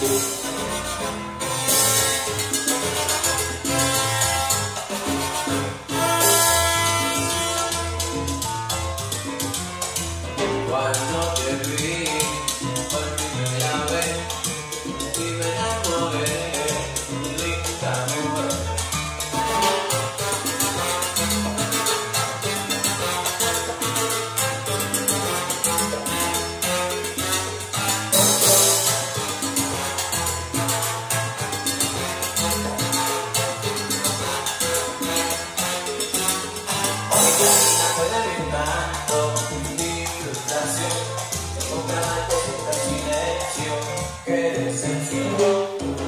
Cuando te vi por primera vez y me enamoré, linda mujer. Mi carita puede abrir tanto mi frustración, encontrarte en silencio, qué decepción.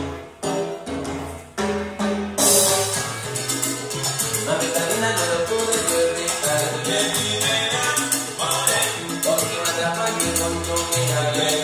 Mamita linda, no lo pude evitar, porque me atrapa y con tu mirada.